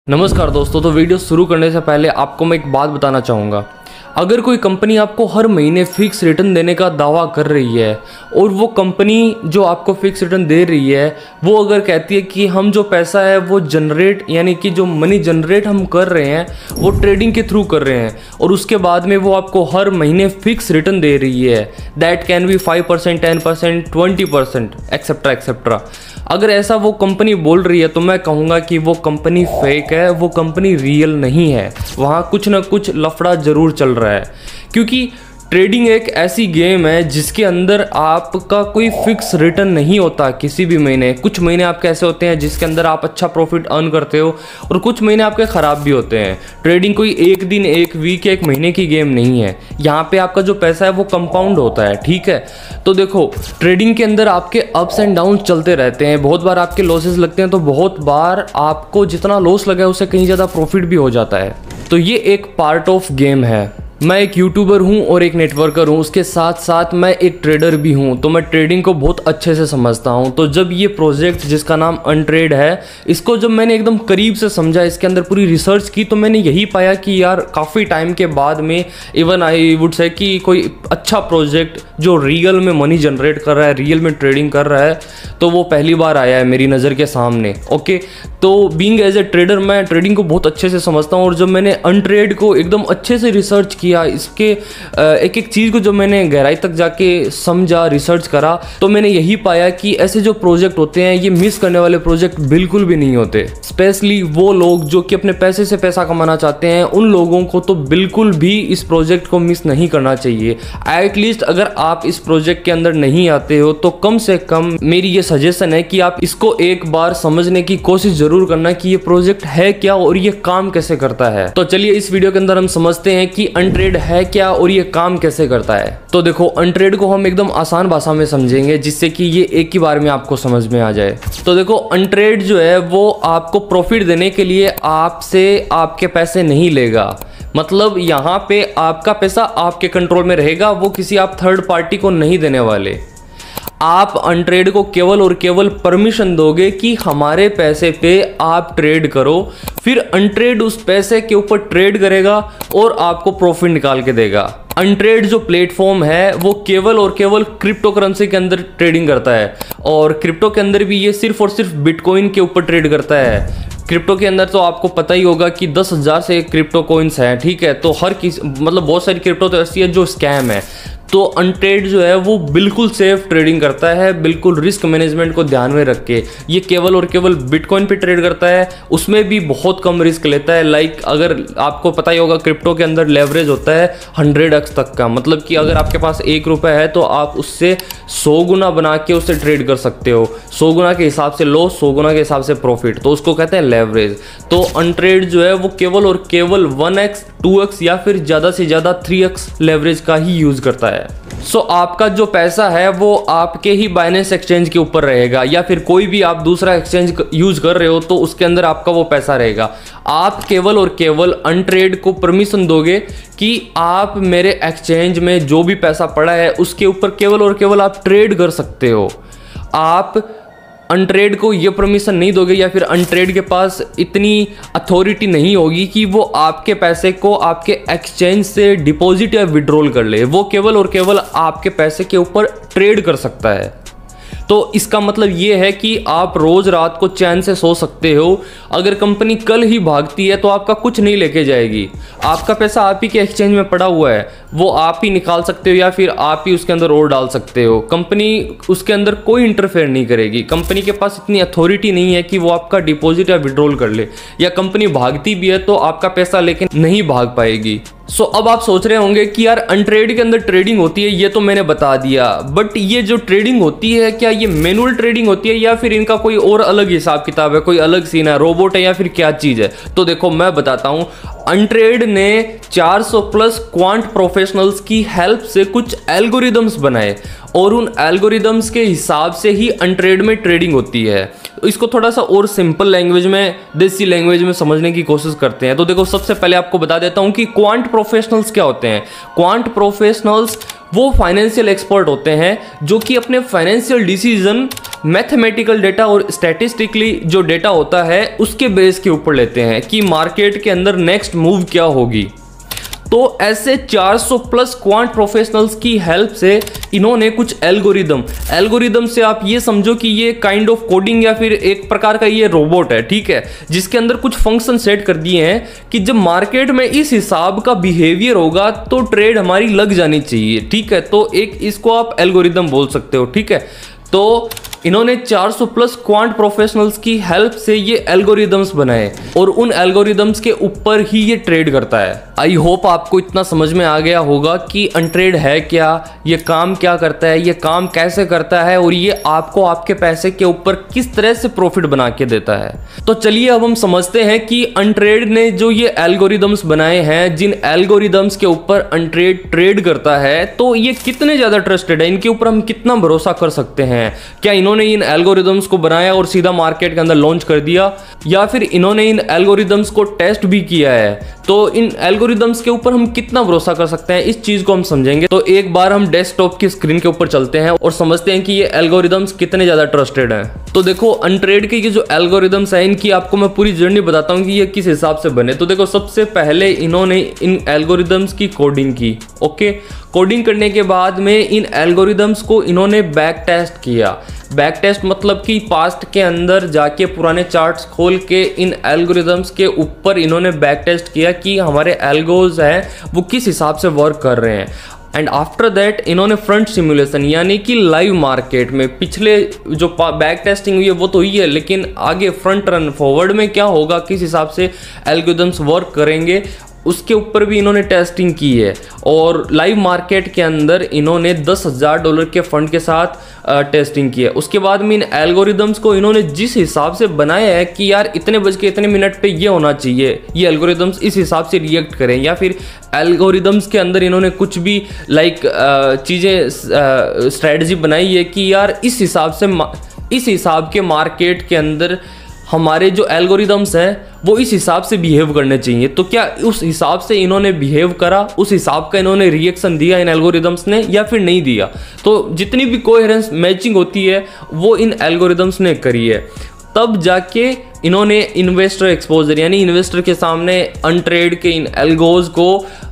नमस्कार दोस्तों। तो वीडियो शुरू करने से पहले आपको मैं एक बात बताना चाहूँगा। अगर कोई कंपनी आपको हर महीने फिक्स रिटर्न देने का दावा कर रही है और वो कंपनी जो आपको फिक्स रिटर्न दे रही है वो अगर कहती है कि हम जो पैसा है वो जनरेट यानी कि जो मनी जनरेट हम कर रहे हैं वो ट्रेडिंग के थ्रू कर रहे हैं और उसके बाद में वो आपको हर महीने फिक्स रिटर्न दे रही है, that can be 5%, 10%, 20% etcetera etcetera. अगर ऐसा वो कंपनी बोल रही है तो मैं कहूँगा कि वो कंपनी फेक है, वो कंपनी रियल नहीं है। वहाँ कुछ ना कुछ लफड़ा ज़रूर चल रहा है, क्योंकि ट्रेडिंग एक ऐसी गेम है जिसके अंदर आपका कोई फिक्स रिटर्न नहीं होता किसी भी महीने। कुछ महीने आपके ऐसे होते हैं जिसके अंदर आप अच्छा प्रॉफिट अर्न करते हो और कुछ महीने आपके ख़राब भी होते हैं। ट्रेडिंग कोई एक दिन, एक वीक, एक महीने की गेम नहीं है। यहाँ पे आपका जो पैसा है वो कंपाउंड होता है, ठीक है। तो देखो, ट्रेडिंग के अंदर आपके अप्स एंड डाउन चलते रहते हैं। बहुत बार आपके लॉसेस लगते हैं तो बहुत बार आपको जितना लॉस लगा है उससे कहीं ज़्यादा प्रॉफिट भी हो जाता है। तो ये एक पार्ट ऑफ गेम है। मैं एक यूट्यूबर हूँ और एक नेटवर्कर हूँ, उसके साथ साथ मैं एक ट्रेडर भी हूँ, तो मैं ट्रेडिंग को बहुत अच्छे से समझता हूँ। तो जब ये प्रोजेक्ट जिसका नाम अनट्रेड है, इसको जब मैंने एकदम करीब से समझा, इसके अंदर पूरी रिसर्च की, तो मैंने यही पाया कि यार काफ़ी टाइम के बाद में इवन आई वुड से कि कोई अच्छा प्रोजेक्ट जो रियल में मनी जनरेट कर रहा है, रियल में ट्रेडिंग कर रहा है, तो वो पहली बार आया है मेरी नज़र के सामने। ओके, तो बीइंग एज ए ट्रेडर मैं ट्रेडिंग को बहुत अच्छे से समझता हूँ और जब मैंने अनट्रेड को एकदम अच्छे से रिसर्च किया, इसके एक एक चीज़ को जब मैंने गहराई तक जाके समझा, रिसर्च करा, तो मैंने यही पाया कि ऐसे जो प्रोजेक्ट होते हैं ये मिस करने वाले प्रोजेक्ट बिल्कुल भी नहीं होते। स्पेशली वो लोग जो कि अपने पैसे से पैसा कमाना चाहते हैं, उन लोगों को तो बिल्कुल भी इस प्रोजेक्ट को मिस नहीं करना चाहिए। एटलीस्ट अगर आप इस प्रोजेक्ट के अंदर नहीं आते हो तो कम से कम मेरी ये सजेशन है कि आप इसको एक बार समझने की कोशिश जरूर करना कि ये प्रोजेक्ट है क्या और ये काम कैसे करता है। तो चलिए इस वीडियो के अंदर हम समझते हैं कि अनट्रेड है क्या और ये काम कैसे करता है। तो देखो, अनट्रेड को हम एकदम आसान भाषा में समझेंगे जिससे कि ये एक ही बार में आपको समझ में आ जाए। तो देखो, अनट्रेड जो है वो आपको प्रॉफिट देने के लिए आपसे आपके पैसे नहीं लेगा। मतलब यहाँ पे आपका पैसा आपके कंट्रोल में रहेगा, वो किसी आप थर्ड पार्टी को नहीं देने वाले। आप अनट्रेड को केवल और केवल परमिशन दोगे कि हमारे पैसे पे आप ट्रेड करो, फिर अनट्रेड उस पैसे के ऊपर ट्रेड करेगा और आपको प्रॉफिट निकाल के देगा। अनट्रेड जो प्लेटफॉर्म है वो केवल और केवल क्रिप्टो करेंसी के अंदर ट्रेडिंग करता है और क्रिप्टो के अंदर भी ये सिर्फ और सिर्फ बिटकॉइन के ऊपर ट्रेड करता है। क्रिप्टो के अंदर तो आपको पता ही होगा कि 10,000 से क्रिप्टो कॉइन्स हैं, ठीक है। तो हर किसी मतलब बहुत सारी क्रिप्टो तो ऐसी है जो स्कैम है। तो अनट्रेड जो है वो बिल्कुल सेफ ट्रेडिंग करता है, बिल्कुल रिस्क मैनेजमेंट को ध्यान में रख के। ये केवल और केवल बिटकॉइन पे ट्रेड करता है, उसमें भी बहुत कम रिस्क लेता है। लाइक अगर आपको पता ही होगा क्रिप्टो के अंदर लेवरेज होता है 100x तक का। मतलब कि अगर आपके पास 1 रुपये है तो आप उससे 100 गुना बना के उससे ट्रेड कर सकते हो। 100 गुना के हिसाब से लॉस, 100 गुना के हिसाब से प्रॉफिट, तो उसको कहते हैं लेवरेज। तो अनट्रेड जो है वो केवल और केवल 1x, 2x या फिर ज़्यादा से ज़्यादा 3x लेवरेज का ही यूज़ करता है। सो आपका जो पैसा है वो आपके ही बाइनेंस एक्सचेंज के ऊपर रहेगा या फिर कोई भी आप दूसरा एक्सचेंज यूज कर रहे हो तो उसके अंदर आपका वो पैसा रहेगा। आप केवल और केवल अनट्रेड को परमिशन दोगे कि आप मेरे एक्सचेंज में जो भी पैसा पड़ा है उसके ऊपर केवल और केवल आप ट्रेड कर सकते हो। आप अनट्रेड को ये परमिशन नहीं दोगे या फिर अनट्रेड के पास इतनी अथॉरिटी नहीं होगी कि वो आपके पैसे को आपके एक्सचेंज से डिपॉजिट या विड्रॉल कर ले। वो केवल और केवल आपके पैसे के ऊपर ट्रेड कर सकता है। तो इसका मतलब ये है कि आप रोज रात को चैन से सो सकते हो। अगर कंपनी कल ही भागती है तो आपका कुछ नहीं लेके जाएगी। आपका पैसा आप ही के एक्सचेंज में पड़ा हुआ है, वो आप ही निकाल सकते हो या फिर आप ही उसके अंदर और डाल सकते हो। कंपनी उसके अंदर कोई इंटरफेयर नहीं करेगी। कंपनी के पास इतनी अथॉरिटी नहीं है कि वो आपका डिपॉजिट या विड्रॉल कर ले, या कंपनी भागती भी है तो आपका पैसा लेके नहीं भाग पाएगी। सो अब आप सोच रहे होंगे कि यार अनट्रेड के अंदर ट्रेडिंग होती है, ये तो मैंने बता दिया, बट ये जो ट्रेडिंग होती है क्या ये मैनुअल ट्रेडिंग होती है या फिर इनका कोई और अलग हिसाब किताब है, कोई अलग सीन है, रोबोट है या फिर क्या चीज़ है? तो देखो मैं बताता हूँ। अनट्रेड ने 400 प्लस क्वांट प्रोफेशनल्स की हेल्प से कुछ एल्गोरिदम्स बनाए और उन एल्गोरिदम्स के हिसाब से ही अनट्रेड में ट्रेडिंग होती है। इसको थोड़ा सा और सिंपल लैंग्वेज में, देसी लैंग्वेज में समझने की कोशिश करते हैं। तो देखो, सबसे पहले आपको बता देता हूं कि क्वांट प्रोफेशनल्स क्या होते हैं। क्वांट प्रोफेशनल्स वो फाइनेंशियल एक्सपर्ट होते हैं जो कि अपने फाइनेंशियल डिसीजन मैथमेटिकल डेटा और स्टैटिस्टिकली जो डेटा होता है उसके बेस के ऊपर लेते हैं कि मार्केट के अंदर नेक्स्ट मूव क्या होगी। तो ऐसे 400 प्लस क्वांट प्रोफेशनल्स की हेल्प से इन्होंने कुछ एल्गोरिदम से आप ये समझो कि ये काइंड ऑफ कोडिंग या फिर एक प्रकार का ये रोबोट है, ठीक है, जिसके अंदर कुछ फंक्शन सेट कर दिए हैं कि जब मार्केट में इस हिसाब का बिहेवियर होगा तो ट्रेड हमारी लग जानी चाहिए, ठीक है। तो एक इसको आप एल्गोरिदम बोल सकते हो, ठीक है। तो इन्होंने 400 प्लस क्वांट प्रोफेशनल्स की हेल्प से ये एल्गोरिदम्स बनाए और उन एल्गोरिदम्स के ऊपर ही ये ट्रेड करता है। आई होप आपको इतना समझ में आ गया होगा कि अनट्रेड है क्या, ये काम क्या करता है, ये काम कैसे करता है और ये आपको आपके पैसे के ऊपर किस तरह से प्रॉफिट बना के देता है। तो चलिए अब हम समझते हैं कि अनट्रेड ने जो ये एल्गोरिदम्स बनाए हैं, जिन एल्गोरिदम्स के ऊपर अनट्रेड ट्रेड करता है, तो ये कितने ज़्यादा ट्रस्टेड है, इनके ऊपर हम कितना भरोसा कर सकते हैं। क्या इन्होंने इन एल्गोरिदम्स को बनाया और सीधा मार्केट के अंदर लॉन्च कर दिया, या फिर इन्होंने इन एल्गोरिदम्स को टेस्ट भी किया है? तो इन एल्गोरिदम्स के ऊपर हम कितना भरोसा कर सकते हैं, इस चीज को हम समझेंगे। तो एक बार हम डेस्कटॉप की स्क्रीन के ऊपर चलते हैं और समझते हैं कि ये एल्गोरिदम्स कितने ज्यादा ट्रस्टेड हैं। तो देखो, अनट्रेड के ये जो एल्गोरिदम्स हैं, इनकी आपको मैं पूरी जर्नी बताता हूँ कि ये किस हिसाब से बने। तो देखो, सबसे पहले इन्होंने इन एल्गोरिदम्स की कोडिंग की, ओके। कोडिंग करने के बाद में इन एल्गोरिदम्स को इन्होंने बैक टेस्ट किया। बैक टेस्ट मतलब कि पास्ट के अंदर जाके पुराने चार्ट्स खोल के इन एल्गोरिदम्स के ऊपर इन्होंने बैक टेस्ट किया कि हमारे एल्गोज हैं वो किस हिसाब से वर्क कर रहे हैं। एंड आफ्टर दैट इन्होंने फ्रंट सिमुलेशन यानी कि लाइव मार्केट में पिछले जो बैक टेस्टिंग हुई है वो तो हुई है, लेकिन आगे फ्रंट रन फॉरवर्ड में क्या होगा, किस हिसाब से एल्गोरिदम्स वर्क करेंगे, उसके ऊपर भी इन्होंने टेस्टिंग की है। और लाइव मार्केट के अंदर इन्होंने $10,000 के फंड के साथ टेस्टिंग की है। उसके बाद में इन एल्गोरिदम्स को इन्होंने जिस हिसाब से बनाया है कि यार इतने बज के इतने मिनट पे ये होना चाहिए, ये एल्गोरिदम्स इस हिसाब से रिएक्ट करें, या फिर एल्गोरिदम्स के अंदर इन्होंने कुछ भी चीज़ें स्ट्रेटजी बनाई है कि यार इस हिसाब के मार्केट के अंदर हमारे जो एल्गोरिदम्स हैं वो इस हिसाब से बिहेव करने चाहिए। तो क्या उस हिसाब से इन्होंने बिहेव करा, उस हिसाब का इन्होंने रिएक्शन दिया इन एल्गोरिदम्स ने, या फिर नहीं दिया? तो जितनी भी कोहेरेंस मैचिंग होती है वो इन एल्गोरिदम्स ने करी है। तब जाके इन्होंने इन्वेस्टर एक्सपोजर यानी इन्वेस्टर के सामने अनट्रेड के इन एल्गोज को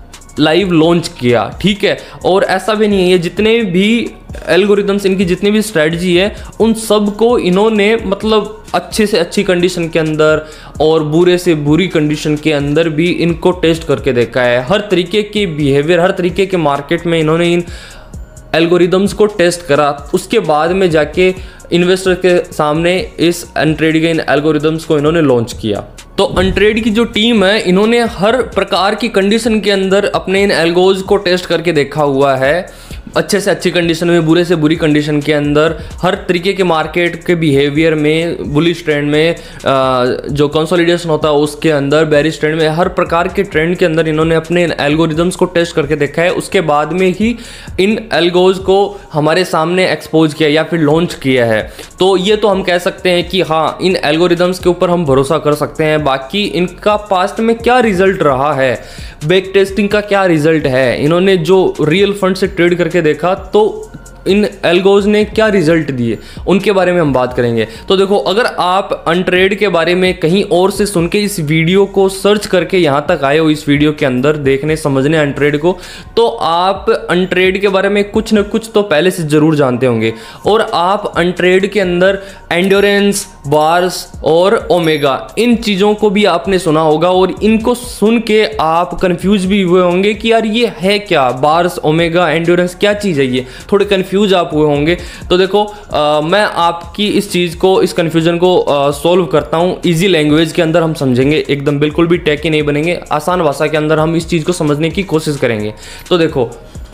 लाइव लॉन्च किया, ठीक है। और ऐसा भी नहीं है, ये जितने भी एल्गोरिदम्स, इनकी जितनी भी स्ट्रेटजी है, उन सब को इन्होंने मतलब अच्छे से अच्छी कंडीशन के अंदर और बुरे से बुरी कंडीशन के अंदर भी इनको टेस्ट करके देखा है। हर तरीके के बिहेवियर, हर तरीके के मार्केट में इन्होंने इन एल्गोरिदम्स को टेस्ट करा। उसके बाद में जाके इन्वेस्टर के सामने इस अनट्रेड के इन एल्गोरिदम्स को इन्होंने लॉन्च किया। तो अनट्रेड की जो टीम है, इन्होंने हर प्रकार की कंडीशन के अंदर अपने इन एल्गोज को टेस्ट करके देखा हुआ है। अच्छे से अच्छी कंडीशन में, बुरे से बुरी कंडीशन के अंदर, हर तरीके के मार्केट के बिहेवियर में, बुलिश ट्रेंड में, जो कंसोलिडेशन होता है उसके अंदर, बेरिश ट्रेंड में, हर प्रकार के ट्रेंड के अंदर इन्होंने अपने एल्गोरिदम्स को टेस्ट करके देखा है। उसके बाद में ही इन एल्गोज को हमारे सामने एक्सपोज किया या फिर लॉन्च किया है। तो ये तो हम कह सकते हैं कि हाँ, इन एल्गोरिदम्स के ऊपर हम भरोसा कर सकते हैं। बाकी इनका पास्ट में क्या रिजल्ट रहा है, बैक टेस्टिंग का क्या रिजल्ट है, इन्होंने जो रियल फंड से ट्रेड करके देखा तो इन एल्गोज ने क्या रिजल्ट दिए, उनके बारे में हम बात करेंगे। तो देखो, अगर आप अनट्रेड के बारे में कहीं और से सुन के इस वीडियो को सर्च करके यहाँ तक आए हो, इस वीडियो के अंदर देखने समझने अनट्रेड को, तो आप अनट्रेड के बारे में कुछ न कुछ तो पहले से ज़रूर जानते होंगे। और आप अनट्रेड के अंदर एंड्योरेंस, बार्स और ओमेगा, इन चीज़ों को भी आपने सुना होगा और इनको सुन के आप कंफ्यूज भी हुए होंगे कि यार ये है क्या, बार्स, ओमेगा, एंड्योरेंस क्या चीज़ है, ये थोड़े कंफ्यूज आप हुए होंगे। तो देखो, मैं आपकी इस चीज़ को, इस कन्फ्यूजन को सॉल्व करता हूँ। इजी लैंग्वेज के अंदर हम समझेंगे, एकदम बिल्कुल भी टेकी नहीं बनेंगे, आसान भाषा के अंदर हम इस चीज़ को समझने की कोशिश करेंगे। तो देखो,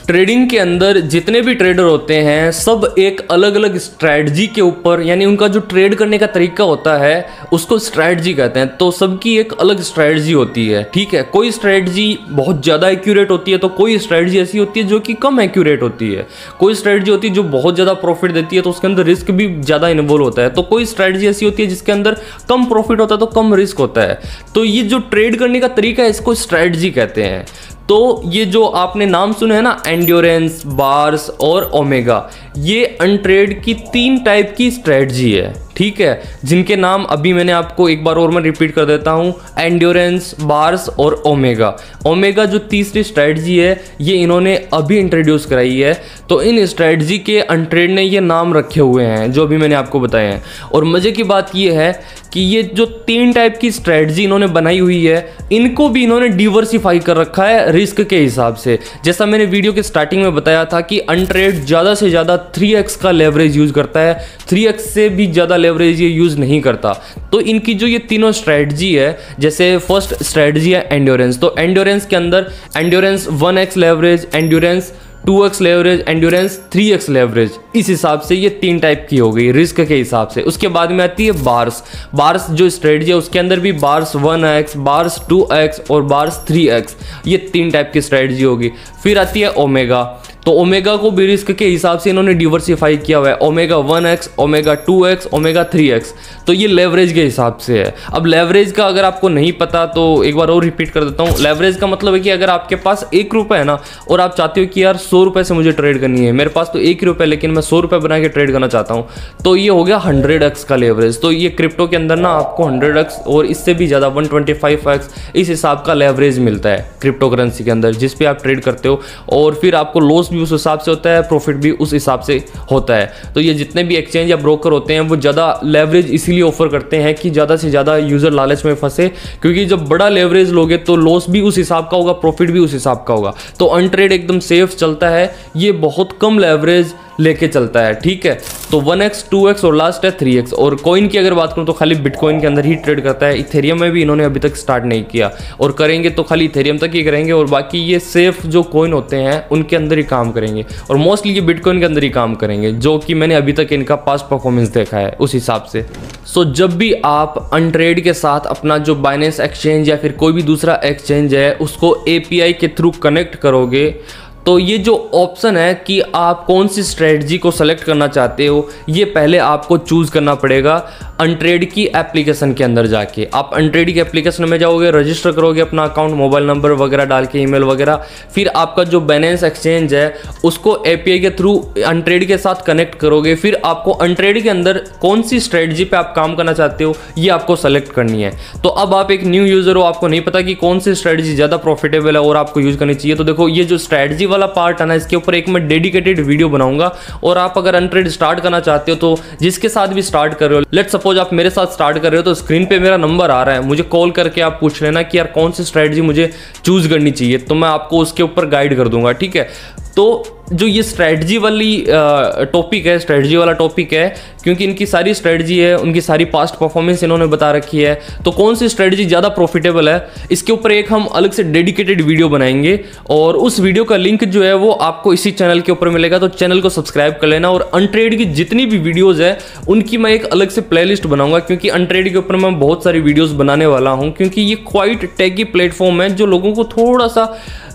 ट्रेडिंग के अंदर जितने भी ट्रेडर होते हैं सब एक अलग अलग स्ट्रैटेजी के ऊपर, यानी उनका जो ट्रेड करने का तरीका होता है उसको स्ट्रैटेजी कहते हैं। तो सबकी एक अलग स्ट्रैटेजी होती है, ठीक है। कोई स्ट्रैटेजी बहुत ज़्यादा एक्यूरेट होती है तो कोई स्ट्रैटेजी ऐसी होती है जो कि कम एक्यूरेट होती है। कोई स्ट्रैटेजी होती है जो बहुत ज़्यादा प्रॉफिट देती है तो उसके अंदर रिस्क भी ज़्यादा इन्वॉल्व होता है। तो कोई स्ट्रैटेजी ऐसी होती है जिसके अंदर कम प्रॉफिट होता है तो कम रिस्क होता है। तो ये जो ट्रेड करने का तरीका है इसको स्ट्रैटेजी कहते हैं। तो ये जो आपने नाम सुने हैं ना, एंड्योरेंस, बार्स और ओमेगा, ये अनट्रेड की 3 टाइप की स्ट्रेटजी है, ठीक है, जिनके नाम अभी मैंने आपको एक बार और मैं रिपीट कर देता हूं, एंड्योरेंस, बार्स और ओमेगा। ओमेगा जो तीसरी स्ट्रेटजी है ये इन्होंने अभी इंट्रोड्यूस कराई है। तो इन स्ट्रेटजी के अनट्रेड ने ये नाम रखे हुए हैं जो अभी मैंने आपको बताए हैं। और मज़े की बात ये है कि ये जो 3 टाइप की स्ट्रेटजी इन्होंने बनाई हुई है इनको भी इन्होंने डिवर्सिफाई कर रखा है रिस्क के हिसाब से। जैसा मैंने वीडियो के स्टार्टिंग में बताया था कि अनट्रेड ज़्यादा से ज़्यादा 3x का लेवरेज यूज़ करता है, 3x से भी ज़्यादा लेवरेज ये यूज़ नहीं करता। तो इनकी जो ये तीनों स्ट्रेटजी है, जैसे फर्स्ट स्ट्रेटजी है एंड्योरेंस, तो एंड्योरेंस के अंदर Endurance 1x leverage, Endurance 2x leverage, Endurance 3x leverage, इस हिसाब से ये 3 टाइप की हो गई रिस्क के हिसाब से। उसके बाद में आती है बार्स। बार्स जो स्ट्रेटजी है उसके अंदर भी बार्स 1x, बार्स 2x और बार्स 3x, ये 3 टाइप की स्ट्रेटजी होगी। फिर आती है ओमेगा। तो ओमेगा को भी रिस्क के हिसाब से इन्होंने डिवर्सिफाई किया हुआ है, omega 1x, omega 2x, omega 3x। तो ये लेवरेज के हिसाब से है। अब लेवरेज का अगर आपको नहीं पता तो एक बार और रिपीट कर देता हूँ। लेवरेज का मतलब है कि अगर आपके पास 1 रुपये है ना और आप चाहते हो कि यार 100 रुपये से मुझे ट्रेड करनी है, मेरे पास तो 1 रुपये लेकिन मैं 100 रुपये बना के ट्रेड करना चाहता हूँ, तो ये हो गया 100x का लेवरेज। तो ये क्रिप्टो के अंदर ना आपको 100x और इससे भी ज़्यादा 125x इस हिसाब का लेवरेज मिलता है क्रिप्टो करेंसी के अंदर जिस पे आप ट्रेड करते हो। और फिर आपको लॉस भी उस हिसाब से होता है, प्रॉफिट भी उस हिसाब से होता है। तो ये जितने भी एक्सचेंज या ब्रोकर होते हैं वो ज़्यादा लेवरेज इसीलिए ऑफर करते हैं कि ज़्यादा से ज़्यादा यूज़र लालच में फंसे, क्योंकि जब बड़ा लेवरेज लोगे तो लॉस भी उस हिसाब का होगा, प्रॉफिट भी उस हिसाब का होगा। तो अनट्रेड एकदम सेफ चलता है, ये बहुत कम लेवरेज लेके चलता है, ठीक है। तो 1x, 2x और लास्ट है 3x। और कॉइन की अगर बात करूँ तो खाली बिटकॉइन के अंदर ही ट्रेड करता है, इथेरियम में भी इन्होंने अभी तक स्टार्ट नहीं किया, और करेंगे तो खाली इथेरियम तक ही करेंगे, और बाकी ये सेफ जो कॉइन होते हैं उनके अंदर ही काम करेंगे, और मोस्टली ये बिटकॉइन के अंदर ही काम करेंगे, जो कि मैंने अभी तक इनका पास्ट परफॉर्मेंस देखा है उस हिसाब से। सो जब भी आप अनट्रेड के साथ अपना जो बाइनेंस एक्सचेंज या फिर कोई भी दूसरा एक्सचेंज है उसको API के थ्रू कनेक्ट करोगे तो ये जो ऑप्शन है कि आप कौन सी स्ट्रेटजी को सेलेक्ट करना चाहते हो ये पहले आपको चूज़ करना पड़ेगा अनट्रेड की एप्लीकेशन के अंदर जाके। आप अनट्रेड की एप्लीकेशन में जाओगे, रजिस्टर करोगे अपना अकाउंट, मोबाइल नंबर वगैरह डाल के, ईमेल वगैरह, फिर आपका जो बाइनेंस एक्सचेंज है उसको API के थ्रू अनट्रेड के साथ कनेक्ट करोगे। फिर आपको अनट्रेड के अंदर कौन सी स्ट्रेटजी पे आप काम करना चाहते हो ये आपको सेलेक्ट करनी है। तो अब आप एक न्यू यूज़र हो, आपको नहीं पता कि कौन सी स्ट्रेटजी ज़्यादा प्रॉफिटेबल है और आपको यूज़ करनी चाहिए। तो देखो ये जो स्ट्रेटजी वाला पार्ट है ना, इसके ऊपर एक मैं डेडिकेटेड वीडियो बनाऊंगा, और आप अगर अनट्रेड स्टार्ट करना चाहते हो तो जिसके साथ भी स्टार्ट कर रहे हो, लेट्स सपोज आप मेरे साथ स्टार्ट कर रहे हो तो स्क्रीन पे मेरा नंबर आ रहा है, मुझे कॉल करके आप पूछ लेना कि यार कौन सी स्ट्रेटजी मुझे चूज करनी चाहिए, तो मैं आपको उसके ऊपर गाइड कर दूंगा, ठीक है। तो जो ये स्ट्रेटजी वाली टॉपिक है, स्ट्रेटजी वाला टॉपिक है, क्योंकि इनकी सारी स्ट्रेटजी है, उनकी सारी पास्ट परफॉर्मेंस इन्होंने बता रखी है, तो कौन सी स्ट्रेटजी ज़्यादा प्रॉफिटेबल है इसके ऊपर एक हम अलग से डेडिकेटेड वीडियो बनाएंगे, और उस वीडियो का लिंक जो है वो आपको इसी चैनल के ऊपर मिलेगा। तो चैनल को सब्सक्राइब कर लेना, और अनट्रेड की जितनी भी वीडियोज़ है उनकी मैं एक अलग से प्लेलिस्ट बनाऊंगा, क्योंकि अनट्रेड के ऊपर मैं बहुत सारी वीडियोज़ बनाने वाला हूँ, क्योंकि ये क्वाइट टेकी प्लेटफॉर्म है जो लोगों को थोड़ा सा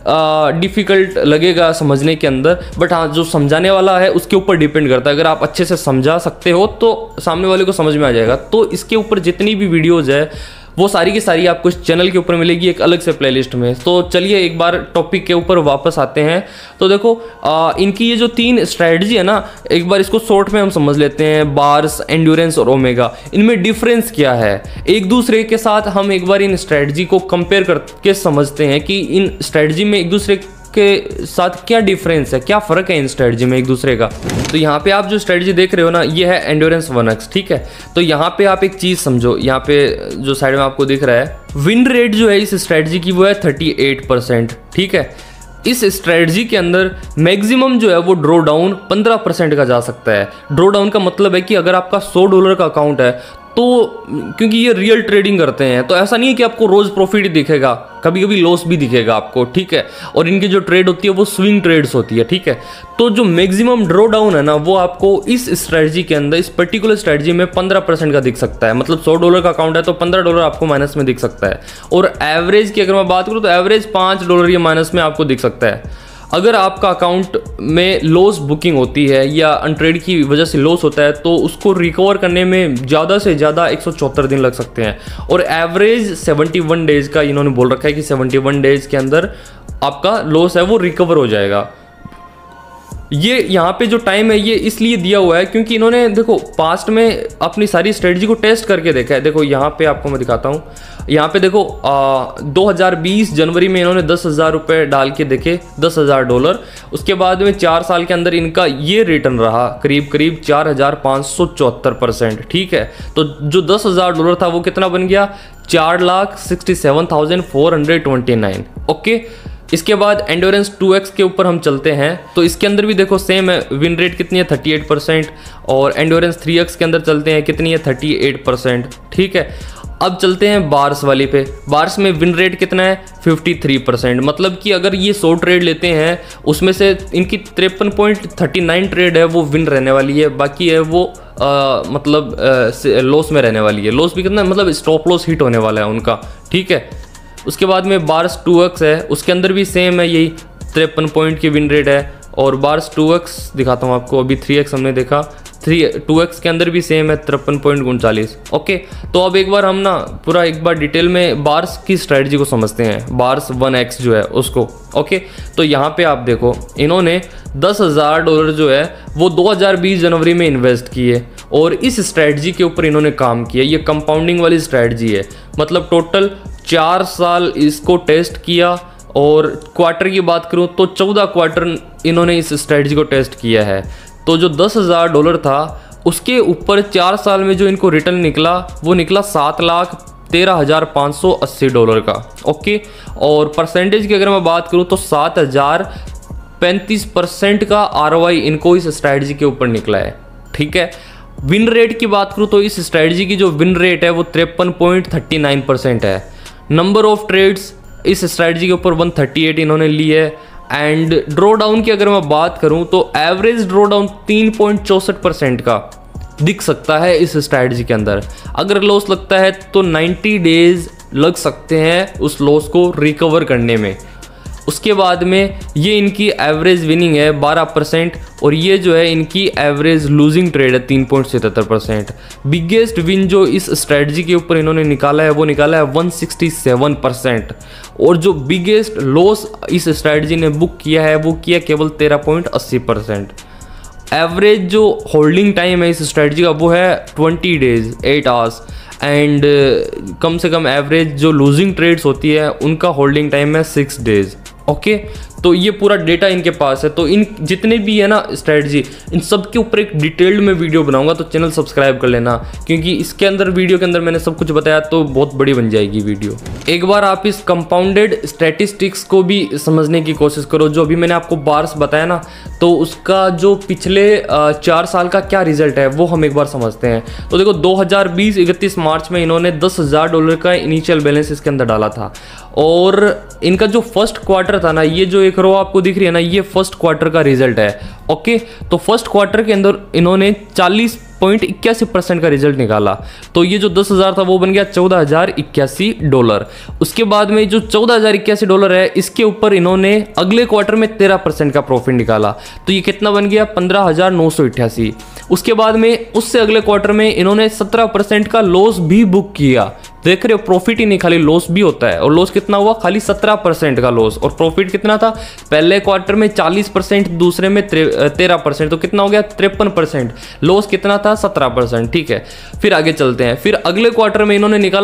डिफ़िकल्ट लगेगा समझने के अंदर, बट हाँ जो समझाने वाला है उसके ऊपर डिपेंड करता है। अगर आप अच्छे से समझा सकते हो तो सामने वाले को समझ में आ जाएगा। तो इसके ऊपर जितनी भी वीडियोज़ है वो सारी की सारी आपको इस चैनल के ऊपर मिलेगी एक अलग से प्लेलिस्ट में। तो चलिए एक बार टॉपिक के ऊपर वापस आते हैं। तो देखो इनकी ये जो 3 स्ट्रेटजी है ना, एक बार इसको शॉर्ट में हम समझ लेते हैं। बार्स, एंड्योरेंस और ओमेगा, इनमें डिफरेंस क्या है एक दूसरे के साथ। हम एक बार इन स्ट्रेटजी को कंपेयर करके समझते हैं कि इन स्ट्रेटजी में एक दूसरे के साथ क्या डिफरेंस है, क्या फ़र्क है इन स्ट्रेटजी में एक दूसरे का। तो यहाँ पे आप जो स्ट्रेटजी देख रहे हो ना, ये है एंड्योरेंस 1x, ठीक है। तो यहाँ पे आप एक चीज़ समझो, यहाँ पे जो साइड में आपको दिख रहा है विन रेट जो है इस स्ट्रेटजी की वो है 38%, ठीक है। इस स्ट्रेटजी के अंदर मैक्सिमम जो है वो ड्रॉ डाउन 15% का जा सकता है। ड्रॉ डाउन का मतलब है कि अगर आपका $100 का अकाउंट है तो क्योंकि ये रियल ट्रेडिंग करते हैं तो ऐसा नहीं है कि आपको रोज़ प्रॉफिट ही दिखेगा, कभी कभी लॉस भी दिखेगा आपको, ठीक है। और इनकी जो ट्रेड होती है वो स्विंग ट्रेड्स होती है, ठीक है। तो जो मैक्सिमम ड्रॉ डाउन है ना वो आपको इस स्ट्रेटजी के अंदर, इस पर्टिकुलर स्ट्रेटजी में 15% का दिख सकता है। मतलब $100 का अकाउंट है तो $15 आपको माइनस में दिख सकता है। और एवरेज की अगर मैं बात करूँ तो एवरेज $5 या माइनस में आपको दिख सकता है। अगर आपका अकाउंट में लॉस बुकिंग होती है या अनट्रेड की वजह से लॉस होता है तो उसको रिकवर करने में ज़्यादा से ज़्यादा 174 दिन लग सकते हैं। और एवरेज 71 डेज़ का इन्होंने बोल रखा है कि 71 डेज़ के अंदर आपका लॉस है वो रिकवर हो जाएगा। ये यहाँ पे जो टाइम है ये इसलिए दिया हुआ है क्योंकि इन्होंने देखो पास्ट में अपनी सारी स्ट्रेटजी को टेस्ट करके देखा है। देखो यहाँ पे आपको मैं दिखाता हूँ, यहाँ पे देखो 2020 जनवरी में इन्होंने 10,000 रुपये डाल के देखे, $10,000। उसके बाद में 4 साल के अंदर इनका ये रिटर्न रहा करीब करीब 4,574%, ठीक है। तो जो $10,000 था वो कितना बन गया, 4,67,429, ओके। इसके बाद एंडोरेंस 2x के ऊपर हम चलते हैं तो इसके अंदर भी देखो सेम है, विन रेट कितनी है 38%। और एंडोरेंस 3x के अंदर चलते हैं, कितनी है 38%, ठीक है। अब चलते हैं बार्स वाली पे। बार्स में विन रेट कितना है 53%। मतलब कि अगर ये 100 ट्रेड लेते हैं उसमें से इनकी 53.39 ट्रेड है वो विन रहने वाली है, बाकी है वो मतलब लॉस में रहने वाली है। लॉस भी कितना, मतलब स्टॉप लॉस हिट होने वाला है उनका, ठीक है। उसके बाद में बार्स 2x है, उसके अंदर भी सेम है, यही 53 पॉइंट की विन रेट है। और बार्स 2x दिखाता हूँ आपको, अभी 3x हमने देखा, 2x के अंदर भी सेम है 53.39, ओके। तो अब एक बार हम ना पूरा एक बार डिटेल में बार्स की स्ट्रेटजी को समझते हैं, बार्स 1x जो है उसको, ओके। तो यहाँ पे आप देखो इन्होंने $10,000 जो है वो 2020 जनवरी में इन्वेस्ट किए और इस स्ट्रेटजी के ऊपर इन्होंने काम किया। ये कंपाउंडिंग वाली स्ट्रेटजी है, मतलब टोटल 4 साल इसको टेस्ट किया। और क्वार्टर की बात करूं तो 14 क्वार्टर इन्होंने इस स्ट्रेटजी को टेस्ट किया है। तो जो $10,000 था उसके ऊपर 4 साल में जो इनको रिटर्न निकला वो निकला $7,13,580 का, ओके। और परसेंटेज की अगर मैं बात करूं तो 7,035% का ROI इनको इस स्ट्रेटजी के ऊपर निकला है, ठीक है। विन रेट की बात करूं तो इस स्ट्रेटजी की जो विन रेट है वो 53.39% है। नंबर ऑफ ट्रेड्स इस स्ट्रेटजी के ऊपर 138 इन्होंने ली है। एंड ड्रॉ डाउन की अगर मैं बात करूं तो एवरेज ड्रॉ डाउन 3.64% का दिख सकता है इस स्ट्रेटजी के अंदर। अगर लॉस लगता है तो 90 डेज लग सकते हैं उस लॉस को रिकवर करने में। उसके बाद में ये इनकी एवरेज विनिंग है 12% और ये जो है इनकी एवरेज लूजिंग ट्रेड है 3.77%। बिगेस्ट विन जो इस स्ट्रेटजी के ऊपर इन्होंने निकाला है वो निकाला है 167%। और जो बिगेस्ट लॉस इस स्ट्रेटजी ने बुक किया है वो किया केवल 13.80%। एवरेज जो होल्डिंग टाइम है इस स्ट्रेटजी का वो है 20 डेज 8 आवर्स। एंड कम से कम एवरेज जो लूजिंग ट्रेड्स होती है उनका होल्डिंग टाइम है 6 डेज, ओके। तो ये पूरा डेटा इनके पास है। तो इन जितने भी है ना स्ट्रेटजी, इन सब के ऊपर एक डिटेल्ड में वीडियो बनाऊंगा, तो चैनल सब्सक्राइब कर लेना, क्योंकि इसके अंदर वीडियो के अंदर मैंने सब कुछ बताया तो बहुत बड़ी बन जाएगी वीडियो। एक बार आप इस कंपाउंडेड स्टैटिस्टिक्स को भी समझने की कोशिश करो। जो अभी मैंने आपको बार्स बताया ना, तो उसका जो पिछले 4 साल का क्या रिजल्ट है वो हम एक बार समझते हैं। तो देखो 2020 31 मार्च में इन्होंने $10,000 का इनिशियल बैलेंस इसके अंदर डाला था। और इनका जो फर्स्ट क्वार्टर था ना, ये जो एक रो आपको दिख रही है ना, ये फर्स्ट क्वार्टर का रिजल्ट है, ओके। तो फर्स्ट क्वार्टर के अंदर इन्होंने 40.81% का रिजल्ट निकाला। तो ये जो 10,000 था वो बन गया $14,081। उसके बाद में जो $14,081 है इसके ऊपर इन्होंने अगले क्वार्टर में 13% का प्रॉफिट निकाला। तो ये कितना बन गया 15,988। उसके बाद में उससे अगले क्वार्टर में इन्होंने 17% का लॉस भी बुक किया। देख रहे हो, प्रॉफिट ही नहीं खाली लॉस भी होता है। और लॉस कितना हुआ, खाली 17% का लॉस। और प्रॉफिट कितना था, पहले क्वार्टर में 40%, दूसरे में 13%, तो कितना हो गया 53%। लॉस कितना था 17%, ठीक है। फिर आगे चलते हैं। फिर अगले क्वार्टर में इन्होंने निकाला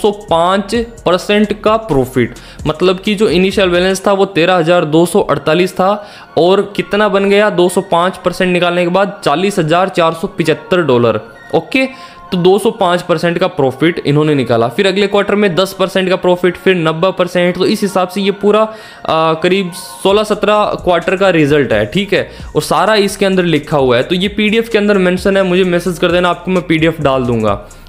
205% का प्रॉफिट। मतलब कि जो इनिशियल बैलेंस था वो 13,248 था और कितना बन गया 205% निकालने के बाद $40,475, ओके। तो 205% का प्रॉफिट इन्होंने निकाला। फिर अगले क्वार्टर में 10% का प्रॉफिट, फिर 90%। तो इस हिसाब से ये पूरा करीब 16-17 क्वार्टर का रिजल्ट है, ठीक है। और सारा इसके अंदर लिखा हुआ है। तो ये PDF के अंदर मेंशन है, मुझे मैसेज कर देना, आपको मैं PDF डाल दूंगा,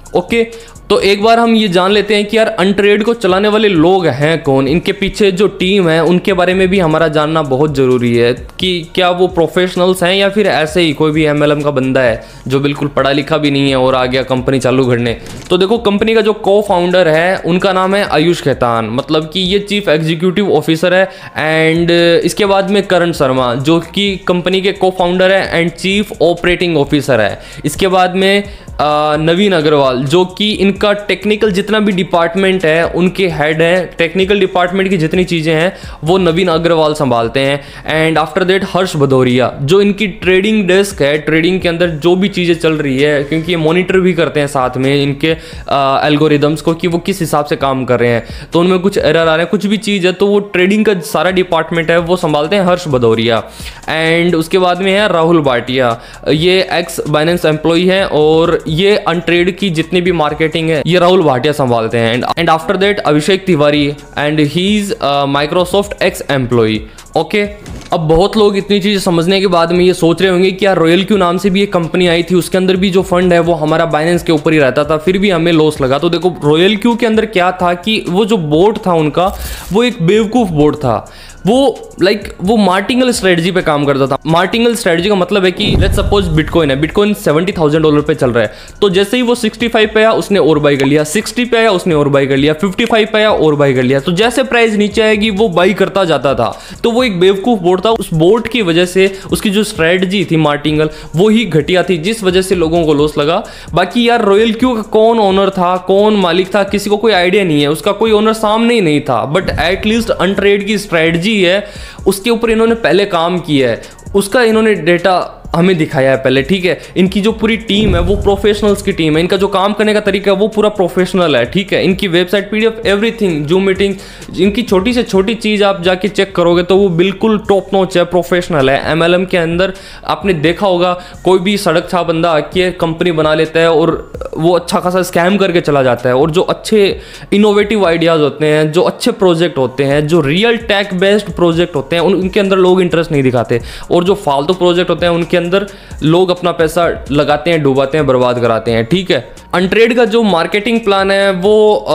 ओके, तो एक बार हम ये जान लेते हैं कि यार अनट्रेड को चलाने वाले लोग हैं कौन, इनके पीछे जो टीम है उनके बारे में भी हमारा जानना बहुत ज़रूरी है कि क्या वो प्रोफेशनल्स हैं या फिर ऐसे ही कोई भी MLM का बंदा है जो बिल्कुल पढ़ा लिखा भी नहीं है और आ गया कंपनी चालू करने। तो देखो कंपनी का जो को-फाउंडर है उनका नाम है आयुष खेतान, मतलब कि ये चीफ एग्जीक्यूटिव ऑफिसर है। एंड इसके बाद में करण शर्मा जो कि कंपनी के को-फाउंडर है एंड चीफ ऑपरेटिंग ऑफिसर है। इसके बाद में नवीन अग्रवाल जो कि इनका टेक्निकल जितना भी डिपार्टमेंट है उनके हेड हैं, टेक्निकल डिपार्टमेंट की जितनी चीज़ें हैं वो नवीन अग्रवाल संभालते हैं। And after that Harsh Bhadauria जो इनकी ट्रेडिंग डेस्क है, ट्रेडिंग के अंदर जो भी चीज़ें चल रही है, क्योंकि ये मॉनिटर भी करते हैं साथ में इनके एल्गोरिदम्स को कि वो किस हिसाब से काम कर रहे हैं, तो उनमें कुछ एरर आ रहे हैं, कुछ भी चीज़ है तो वो ट्रेडिंग का सारा डिपार्टमेंट है वो संभालते हैं हर्ष भदौरिया। एंड उसके बाद में है राहुल भाटिया, ये एक्स बाइनेंस एम्प्लॉय है और ये अनट्रेड की जितनी भी मार्केटिंग है ये राहुल भाटिया संभालते हैं। And after that Abhishek Tiwari and he is Microsoft ex employee. Okay, अब बहुत लोग इतनी चीज़ समझने के बाद में ये सोच रहे होंगे कि यार रॉयल क्यू नाम से भी एक कंपनी आई थी, उसके अंदर भी जो फंड है वो हमारा बाइनेंस के ऊपर ही रहता था, फिर भी हमें लॉस लगा। तो देखो रॉयल क्यू के अंदर क्या था कि वो जो बोर्ड था उनका वो एक बेवकूफ़ बोर्ड था, वो वो मार्टिंगल स्ट्रेटजी पे काम करता था। मार्टिंगल स्ट्रेटजी का मतलब है कि लेट्स सपोज बिटकॉइन है, बिटकॉइन $70,000 पे चल रहा है, तो जैसे ही वो 65 पे आया उसने और बाई कर लिया, 60 पे आया उसने और बाई कर लिया, 55 पे आया और बाई कर लिया, तो जैसे प्राइस नीचे आएगी वो बाई करता जाता था। तो वो एक बेवकूफ़ बोर्ड था, उस बोर्ड की वजह से उसकी जो स्ट्रेटजी थी मार्टिंगल वो ही घटिया थी, जिस वजह से लोगों को लॉस लगा। बाकी यार रॉयल क्यू का कौन ओनर था, कौन मालिक था, किसी को कोई आइडिया नहीं है, उसका कोई ओनर सामने ही नहीं था। बट एटलीस्ट अनट्रेड की स्ट्रेटजी है उसके ऊपर इन्होंने पहले काम किया है, उसका इन्होंने डेटा हमें दिखाया है पहले, ठीक है। इनकी जो पूरी टीम है वो प्रोफेशनल्स की टीम है, इनका जो काम करने का तरीका है वो पूरा प्रोफेशनल है, ठीक है। इनकी website PDF everything, Zoom meeting, इनकी छोटी से छोटी चीज़ आप जाके चेक करोगे तो वो बिल्कुल टॉप नॉच है, प्रोफेशनल है। MLM के अंदर आपने देखा होगा कोई भी सड़क छा बंदा आके कंपनी बना लेता है और वो अच्छा खासा स्कैम करके चला जाता है, और जो अच्छे इनोवेटिव आइडियाज़ होते हैं, जो अच्छे प्रोजेक्ट होते हैं, जो रियल टेक बेस्ड प्रोजेक्ट होते हैं उनके अंदर लोग इंटरेस्ट नहीं दिखाते, और जो फालतू प्रोजेक्ट होते हैं उनके अंदर लोग अपना पैसा लगाते हैं, डुबाते हैं, बर्बाद कराते हैं, ठीक है। अनट्रेड का जो मार्केटिंग प्लान है वो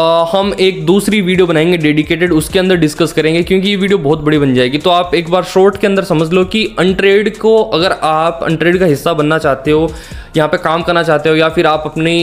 हम एक दूसरी वीडियो बनाएंगे डेडिकेटेड, उसके अंदर डिस्कस करेंगे, क्योंकि ये वीडियो बहुत बड़ी बन जाएगी। तो आप एक बार शॉर्ट के अंदर समझ लो कि अनट्रेड को अगर आप अनट्रेड का हिस्सा बनना चाहते हो, यहाँ पे काम करना चाहते हो, या फिर आप अपनी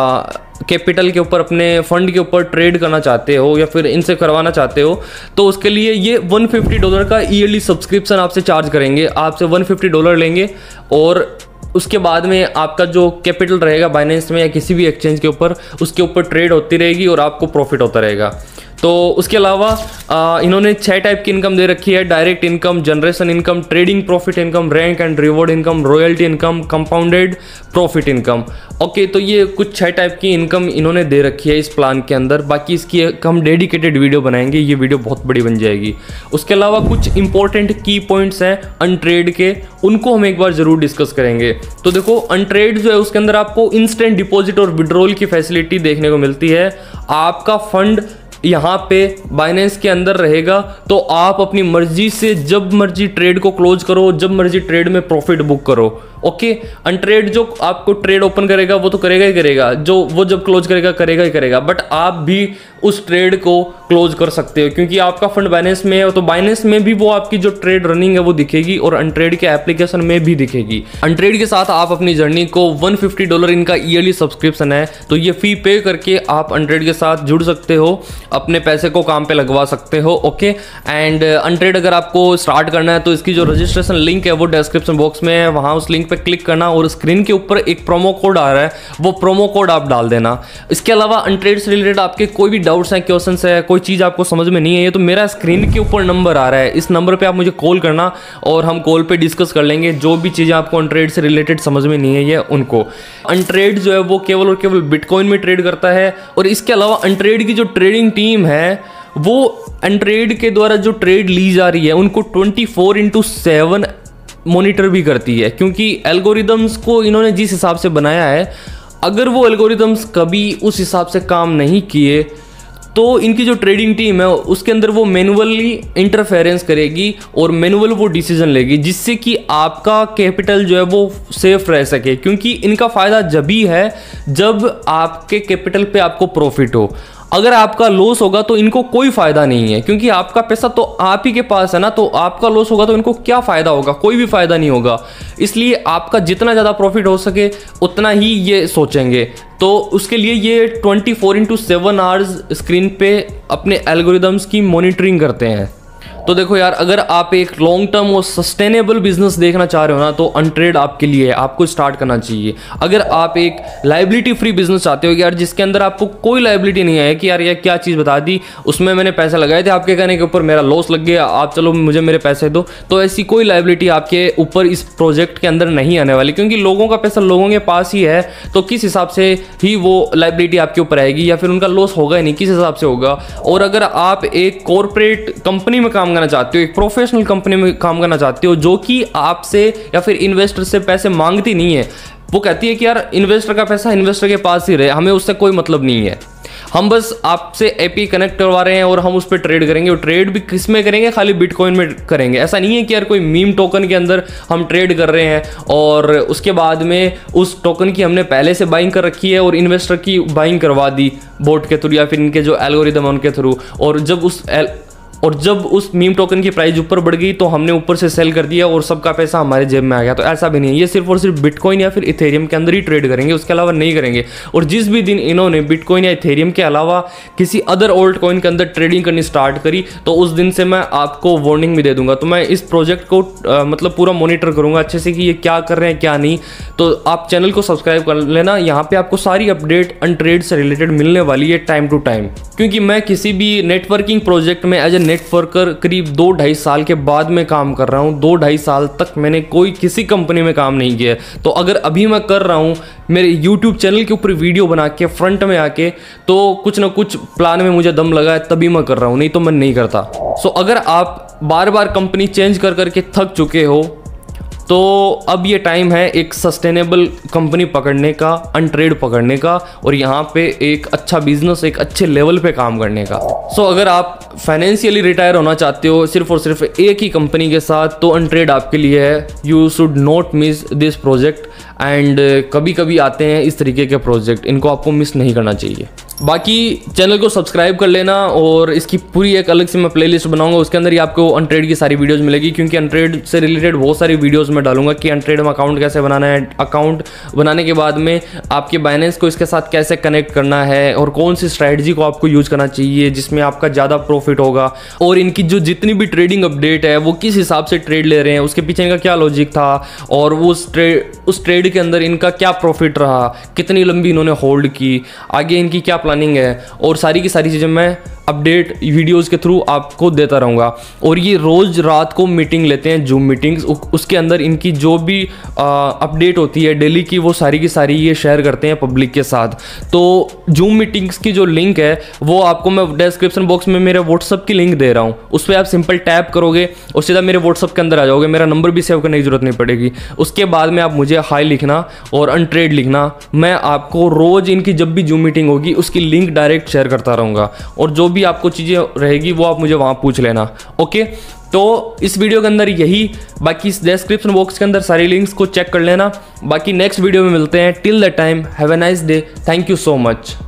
कैपिटल के ऊपर, अपने फंड के ऊपर ट्रेड करना चाहते हो या फिर इनसे करवाना चाहते हो, तो उसके लिए ये $150 का ईयरली सब्सक्रिप्शन आपसे चार्ज करेंगे। आपसे $150 लेंगे और उसके बाद में आपका जो कैपिटल रहेगा बाइनेंस में या किसी भी एक्सचेंज के ऊपर, उसके ऊपर ट्रेड होती रहेगी और आपको प्रॉफिट होता रहेगा। तो उसके अलावा इन्होंने 6 टाइप की इनकम दे रखी है: direct income, generation income, trading profit income, rank and reward income, royalty income, compounded profit income. Okay, तो ये कुछ 6 टाइप की इनकम इन्होंने दे रखी है इस प्लान के अंदर। बाकी इसकी हम डेडिकेटेड वीडियो बनाएंगे, ये वीडियो बहुत बड़ी बन जाएगी। उसके अलावा कुछ इंपॉर्टेंट की पॉइंट्स हैं अनट्रेड के, उनको हम एक बार जरूर डिस्कस करेंगे। तो देखो अनट्रेड जो है उसके अंदर आपको इंस्टेंट डिपॉजिट और विड्रॉल की फैसिलिटी देखने को मिलती है। आपका फंड यहाँ पे बाइनेंस के अंदर रहेगा, तो आप अपनी मर्जी से जब मर्जी ट्रेड को क्लोज करो, जब मर्जी ट्रेड में प्रॉफिट बुक करो। ओके, अनट्रेड जो आपको ट्रेड ओपन करेगा वो तो करेगा ही करेगा, जो वो जब क्लोज करेगा ही करेगा, बट आप भी उस ट्रेड को क्लोज कर सकते हो, क्योंकि आपका फंड बाइनेंस में है, तो बाइनेंस में भी वो आपकी जो ट्रेड रनिंग है वो दिखेगी और अनट्रेड के एप्लीकेशन में भी दिखेगी। अनट्रेड के साथ आप अपनी जर्नी को $150 इनका ईयरली सब्सक्रिप्शन है, तो ये फी पे करके आप अनट्रेड के साथ जुड़ सकते हो, अपने पैसे को काम पे लगवा सकते हो। ओके, एंड अनट्रेड अगर आपको स्टार्ट करना है तो इसकी जो रजिस्ट्रेशन लिंक है वो डिस्क्रिप्शन बॉक्स में है, वहाँ उस लिंक पे क्लिक करना और स्क्रीन के ऊपर एक प्रोमो कोड आ रहा है, वो प्रोमो कोड आप डाल देना। इसके अलावा अनट्रेड से रिलेटेड आपके कोई भी डाउट्स हैं, क्वेश्चंस है, कोई चीज़ आपको समझ में नहीं है, तो मेरा स्क्रीन के ऊपर नंबर आ रहा है, इस नंबर पे आप मुझे कॉल करना और हम कॉल पे डिस्कस कर लेंगे जो भी चीज़ें आपको अनट्रेड से रिलेटेड समझ में नहीं है ये उनको। अनट्रेड जो है वो केवल और केवल बिटकॉइन में ट्रेड करता है, और इसके अलावा अनट्रेड की जो ट्रेडिंग टीम है वो अनट्रेड के द्वारा जो ट्रेड ली जा रही है उनको 24/7 मॉनिटर भी करती है, क्योंकि एल्गोरिदम्स को इन्होंने जिस हिसाब से बनाया है, अगर वो एल्गोरिदम्स कभी उस हिसाब से काम नहीं किए तो इनकी जो ट्रेडिंग टीम है उसके अंदर वो मैनुअली इंटरफेरेंस करेगी और मैनुअल वो डिसीजन लेगी, जिससे कि आपका कैपिटल जो है वो सेफ रह सके। क्योंकि इनका फ़ायदा जब ही है जब आपके कैपिटल पे आपको प्रॉफिट हो। अगर आपका लॉस होगा तो इनको कोई फायदा नहीं है, क्योंकि आपका पैसा तो आप ही के पास है ना, तो आपका लॉस होगा तो इनको क्या फायदा होगा, कोई भी फायदा नहीं होगा। इसलिए आपका जितना ज़्यादा प्रॉफिट हो सके उतना ही ये सोचेंगे। तो उसके लिए ये 24/7 आवर्स स्क्रीन पे अपने एल्गोरिदम्स की मॉनिटरिंग करते हैं। तो देखो यार, अगर आप एक लॉन्ग टर्म और सस्टेनेबल बिजनेस देखना चाह रहे हो ना, तो अनट्रेड आपके लिए है, आपको स्टार्ट करना चाहिए। अगर आप एक लाइबिलिटी फ्री बिजनेस चाहते हो यार, जिसके अंदर आपको कोई लाइबिलिटी नहीं है कि यार ये क्या चीज़ बता दी, उसमें मैंने पैसे लगाए थे, आपके कहने के ऊपर मेरा लॉस लग गया, आप चलो मुझे मेरे पैसे दो, तो ऐसी कोई लाइबिलिटी आपके ऊपर इस प्रोजेक्ट के अंदर नहीं आने वाली। क्योंकि लोगों का पैसा लोगों के पास ही है, तो किस हिसाब से ही वो लाइबिलिटी आपके ऊपर आएगी, या फिर उनका लॉस होगा ही नहीं, किस हिसाब से होगा। और अगर आप एक कॉर्पोरेट कंपनी में काम करना चाहते हो, एक प्रोफेशनल कंपनी में काम करना चाहते हो, जो कि आपसे या फिर इन्वेस्टर से पैसे मांगती नहीं है, वो कहती है कि यार इन्वेस्टर का पैसा इन्वेस्टर के पास ही रहे, हमें उससे कोई मतलब नहीं है, हम बस आपसे एपी कनेक्ट करवा रहे हैं और हम उस पर ट्रेड करेंगे। और ट्रेड भी किस में करेंगे, खाली बिटकॉइन में करेंगे। ऐसा नहीं है कि यार कोई मीम टोकन के अंदर हम ट्रेड कर रहे हैं और उसके बाद में उस टोकन की हमने पहले से बाइंग कर रखी है और इन्वेस्टर की बाइंग करवा दी बोट के थ्रू या फिर इनके जो एल्गोरिदम है उनके थ्रू, और जब उस मीम टोकन की प्राइस ऊपर बढ़ गई तो हमने ऊपर से सेल कर दिया और सबका पैसा हमारे जेब में आ गया। तो ऐसा भी नहीं है, ये सिर्फ और सिर्फ बिटकॉइन या फिर इथेरियम के अंदर ही ट्रेड करेंगे, उसके अलावा नहीं करेंगे। और जिस भी दिन इन्होंने बिटकॉइन या इथेरियम के अलावा किसी अदर ओल्ड कॉइन के अंदर ट्रेडिंग करनी स्टार्ट करी, तो उस दिन से मैं आपको वार्निंग भी दे दूंगा। तो मैं इस प्रोजेक्ट को मतलब पूरा मॉनिटर करूंगा अच्छे से कि ये क्या कर रहे हैं क्या नहीं। तो आप चैनल को सब्सक्राइब कर लेना, यहाँ पे आपको सारी अपडेट अनट्रेड से रिलेटेड मिलने वाली है टाइम टू टाइम। क्योंकि मैं किसी भी नेटवर्किंग प्रोजेक्ट में एज ए नेटवर्कर करीब 2-2.5 साल के बाद में काम कर रहा हूँ। 2-2.5 साल तक मैंने कोई किसी कंपनी में काम नहीं किया। तो अगर अभी मैं कर रहा हूँ मेरे YouTube चैनल के ऊपर वीडियो बना के फ्रंट में आके, तो कुछ ना कुछ प्लान में मुझे दम लगा है तभी मैं कर रहा हूँ, नहीं तो मैं नहीं करता। सो अगर आप बार बार कंपनी चेंज कर करके थक चुके हो, तो अब ये टाइम है एक सस्टेनेबल कंपनी पकड़ने का, अनट्रेड पकड़ने का, और यहाँ पे एक अच्छा बिजनेस, एक अच्छे लेवल पे काम करने का। सो अगर आप फाइनेंशियली रिटायर होना चाहते हो सिर्फ और सिर्फ एक ही कंपनी के साथ, तो अनट्रेड आपके लिए है। You should not miss this project. And कभी कभी आते हैं इस तरीके के प्रोजेक्ट, इनको आपको मिस नहीं करना चाहिए। बाकी चैनल को सब्सक्राइब कर लेना, और इसकी पूरी एक अलग से मैं प्लेलिस्ट बनाऊंगा, उसके अंदर ही आपको अनट्रेड की सारी वीडियोस मिलेगी। क्योंकि अनट्रेड से रिलेटेड बहुत सारी वीडियोस मैं डालूंगा कि अनट्रेड में अकाउंट कैसे बनाना है, अकाउंट बनाने के बाद में आपके बाइनेंस को इसके साथ कैसे कनेक्ट करना है, और कौन सी स्ट्रैटेजी को आपको यूज करना चाहिए जिसमें आपका ज़्यादा प्रॉफिट होगा, और इनकी जो जितनी भी ट्रेडिंग अपडेट है वो किस हिसाब से ट्रेड ले रहे हैं, उसके पीछे इनका क्या लॉजिक था, और उस ट्रेड के अंदर इनका क्या प्रॉफिट रहा, कितनी लंबी इन्होंने होल्ड की, आगे इनकी क्या प्लानिंग है, और सारी की सारी चीज़ें मैं अपडेट वीडियोस के थ्रू आपको देता रहूँगा। और ये रोज़ रात को मीटिंग लेते हैं, जूम मीटिंग्स, उसके अंदर इनकी जो भी अपडेट होती है डेली की, वो सारी की सारी ये शेयर करते हैं पब्लिक के साथ। तो जूम मीटिंग्स की जो लिंक है वो आपको मैं डिस्क्रिप्शन बॉक्स में मेरे व्हाट्सअप की लिंक दे रहा हूँ, उस पर आप सिंपल टैप करोगे और सीधा मेरे व्हाट्सअप के अंदर आ जाओगे। मेरा नंबर भी सेव करने की जरूरत नहीं पड़ेगी। उसके बाद में आप मुझे हाई लिखना और अनट्रेड लिखना, मैं आपको रोज़ इनकी जब भी जूम मीटिंग होगी उसकी लिंक डायरेक्ट शेयर करता रहूँगा, और जो भी आपको चीज़ें रहेगी वो आप मुझे वहाँ पूछ लेना। ओके, तो इस वीडियो के अंदर यही, बाकी इस डिस्क्रिप्शन बॉक्स के अंदर सारी लिंक्स को चेक कर लेना। बाकी नेक्स्ट वीडियो में मिलते हैं। Till the time have a nice day, thank you so much.